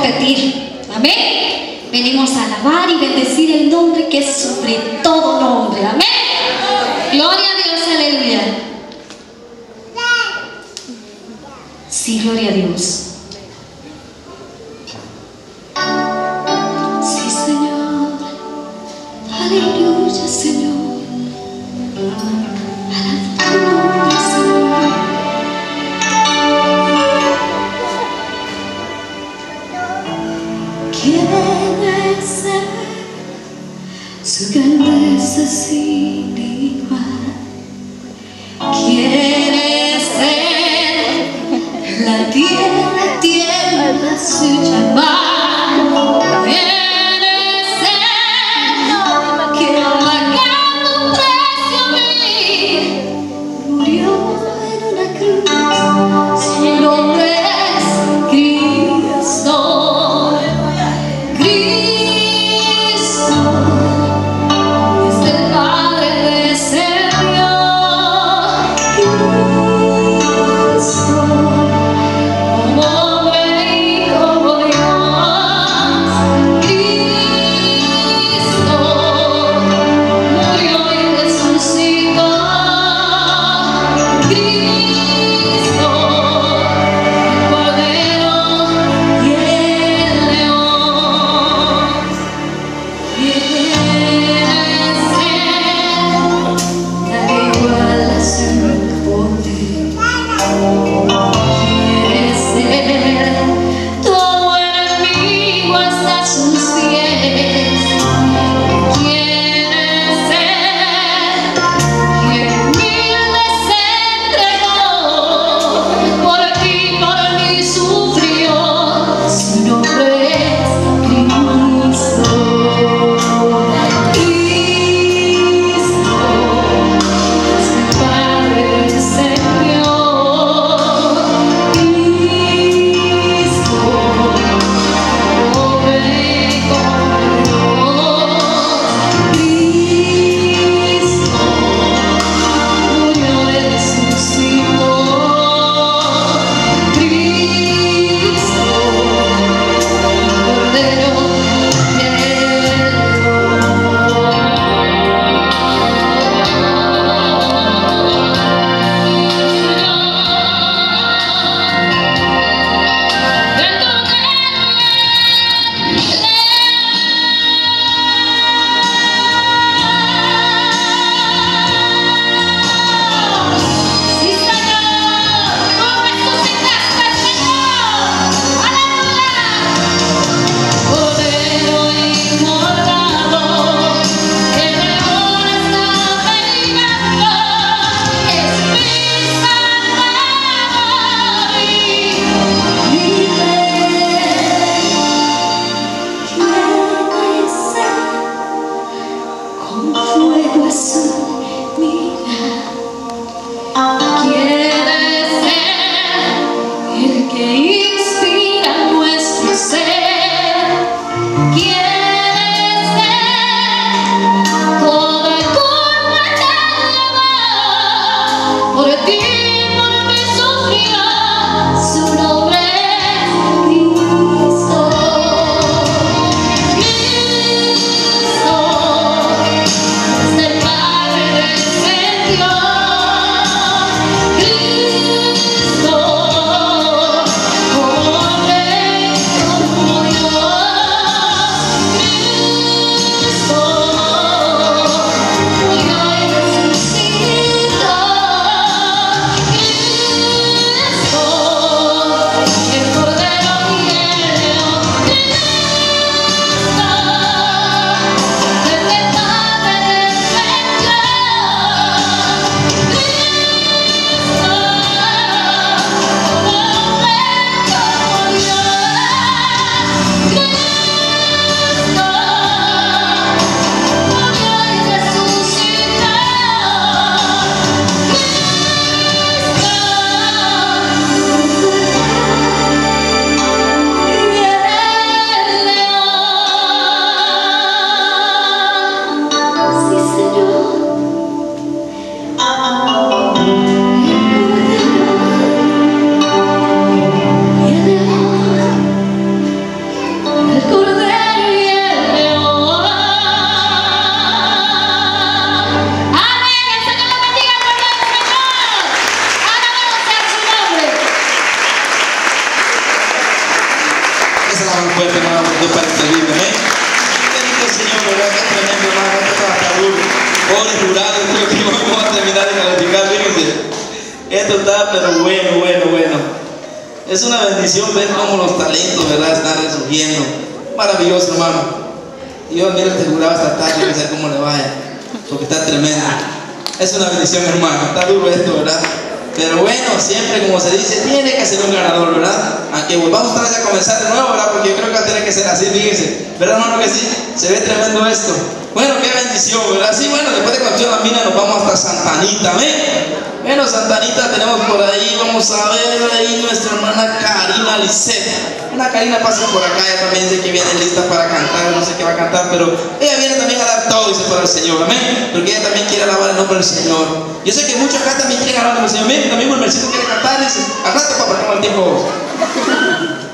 competir. Amén. Venimos a alabar y bendecir el nombre que es sobre todo nombre. Amén. Gloria a Dios, aleluya. Sí, gloria a Dios. Sí, Señor. Aleluya, Señor. Alaba tu nombre, Señor. ¿Quién es Él? Su grandeza sin igual. ¿Quién es Él? La tierra tiembla su llamar. ¿Quién es Él? Que pagando un precio vil murió en una cruz. Su nombre es Cristo. Cristo es el Padre de esa la más fuerte, hermano, Dios para servir, amén. Bendito el Señor, ¿verdad? Qué tremendo, hermano, esto está duro. Pobre jurado, creo que vamos a terminar de calificar, fíjense. Esto está, pero bueno. Es una bendición ver cómo los talentos, ¿verdad?, están resurgiendo. Maravilloso, hermano. Dios, mira, te juraba esta tarde, que sé cómo le vaya, porque está tremendo. Es una bendición, hermano. Está duro esto, ¿verdad? Pero bueno, siempre, como se dice, tiene que ser un ganador, ¿verdad? Aunque volvamos otra vez a comenzar de nuevo, ¿verdad? Porque yo creo que va a tener que ser así, fíjense. ¿Verdad, hermano, que sí? Se ve tremendo esto. Bueno, qué bendición, ¿verdad? Sí, bueno, después de Concepción La Mina nos vamos hasta Santa Anita, ¿ven? Bueno, Santa Anita tenemos por ahí, vamos a ver ahí nuestra hermana Karina Lisset. Una Karina pasa por acá, ella también dice que viene lista para cantar, no sé qué va a cantar, pero ella viene también a dar todo, dice, para el Señor, amén. Porque ella también quiere alabar el nombre del Señor. Yo sé que muchos acá también quieren alabar al Señor, amén. También el versito quiere cantar, dice, al rato, papá, toma el tiempo.